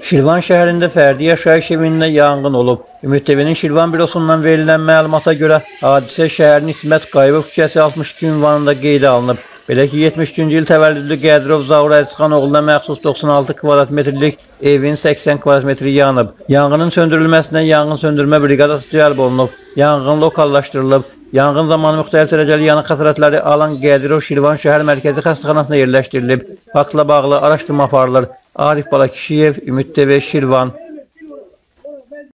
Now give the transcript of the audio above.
Şirvan şəhərində fərdi yaşayış evində yanğın olub. Ümid TV'nin Şirvan bürosundan verilən məlumata görə hadisə şəhərin İsmət Qayıbov küçəsi 62 ünvanında qeydə alınıb. Belə ki, 73-cü il təvəllüdlü Qədirov Zaur Əzizxan oğluna məxsus 96 kvadrat metrlik evin 80 kvadrat metri yanıb. Yanğının söndürülməsinə yanğın söndürmə briqadası cəlb olunub. Yanğın lokallaşdırılıb. Yanğın zamanı müxtəlif dərəcəli yanıq xəsarətləri alan Qədirov Şirvan şəhər mərkəzi xəstəxanasına yerləşdirilib. Faktla bağlı araşdırma aparılır. Arif Balakişiyev, Ümid TV, Şirvan.